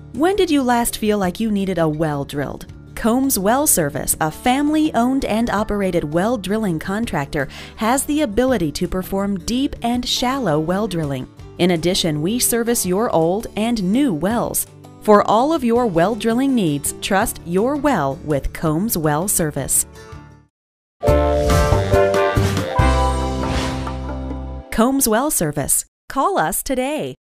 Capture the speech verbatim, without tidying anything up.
When did you last feel like you needed a well drilled? Combs Well Service, a family-owned and operated well drilling contractor, has the ability to perform deep and shallow well drilling. In addition, we service your old and new wells. For all of your well drilling needs, trust your well with Combs Well Service. Combs Well Service. Call us today.